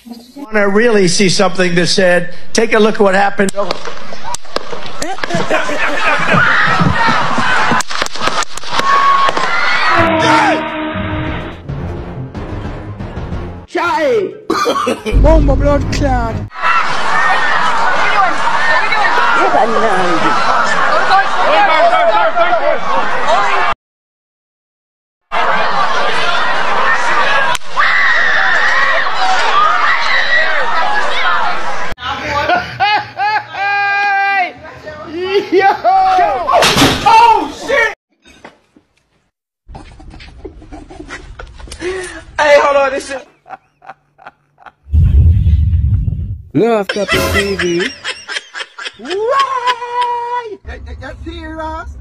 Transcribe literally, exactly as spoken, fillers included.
Want to really see something that said, take a look at what happened. Chai! Bomba blood clot. What are you doing? Yo! Oh shit! Hey, hold on, this shit. Love Topic T V. Right! That's serious.